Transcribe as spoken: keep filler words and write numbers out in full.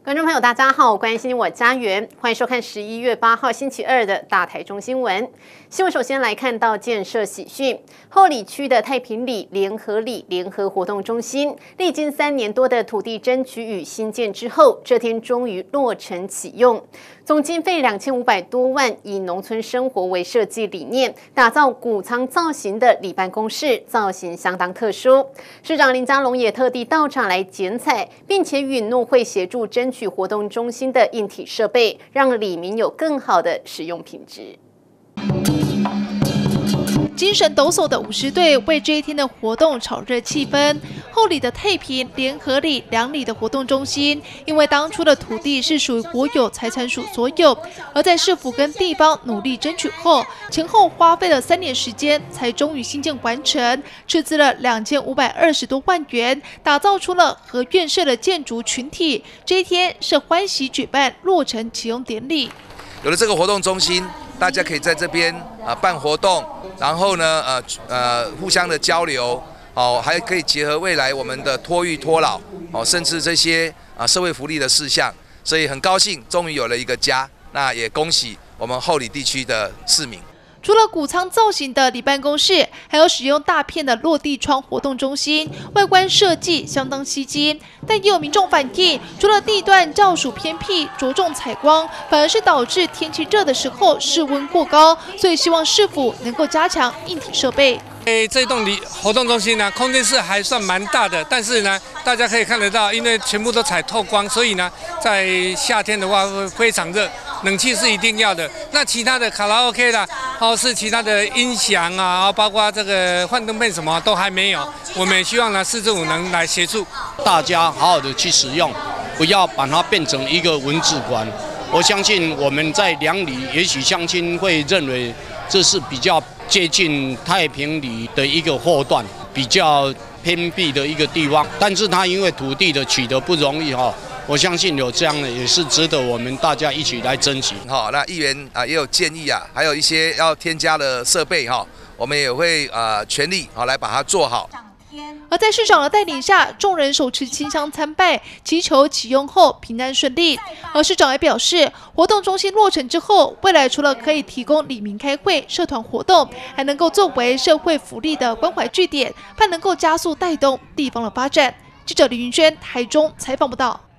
观众朋友，大家好，关心我家园，欢迎收看十一月八号星期二的大台中新闻。新闻首先来看到建设喜讯，后里区的太平里联合里联合活动中心，历经三年多的土地争取与新建之后，这天终于落成启用。总经费两千五百多万，以农村生活为设计理念，打造谷仓造型的里办公室，造型相当特殊。市长林佳龙也特地到场来剪彩，并且允诺会协助争取活动中心的硬体设备，让里民有更好的使用品质。 精神抖擞的舞狮队为这一天的活动炒热气氛。后里的太平、联合里两里的活动中心，因为当初的土地是属于国有财产署所有，而在市府跟地方努力争取后，前后花费了三年时间，才终于新建完成，斥资了两千五百二十多万元，打造出了和院舍的建筑群体。这一天是欢喜举办落成启用典礼。 有了这个活动中心，大家可以在这边啊办活动，然后呢，呃呃互相的交流。哦，还可以结合未来我们的托育托老，哦，甚至这些啊社会福利的事项，所以很高兴终于有了一个家。那也恭喜我们后里地区的市民。 除了谷仓造型的里办公室，还有使用大片的落地窗活动中心，外观设计相当吸睛。但也有民众反映，除了地段较属偏僻，着重采光，反而是导致天气热的时候室温过高，所以希望市府能够加强硬体设备。 诶，这栋里活动中心呢，空间是还算蛮大的，但是呢，大家可以看得到，因为全部都采透光，所以呢，在夏天的话会非常热，冷气是一定要的。那其他的卡拉 OK 啦，或是其他的音响啊，包括这个幻灯片什么都还没有。我们也希望呢，市政府能来协助， 大家好好的去使用，不要把它变成一个文字馆。我相信我们在良里，也许乡亲会认为这是比较接近太平里的一个后段，比较偏僻的一个地方，但是它因为土地的取得不容易哈，我相信有这样的也是值得我们大家一起来珍惜。 好，那议员啊也有建议啊，还有一些要添加的设备哈，我们也会呃全力好来把它做好。 而在市长的带领下，众人手持清香参拜，祈求启用后平安顺利。而市长也表示，活动中心落成之后，未来除了可以提供里民开会、社团活动，还能够作为社会福利的关怀据点，盼能够加速带动地方的发展。记者李云轩台中采访报道。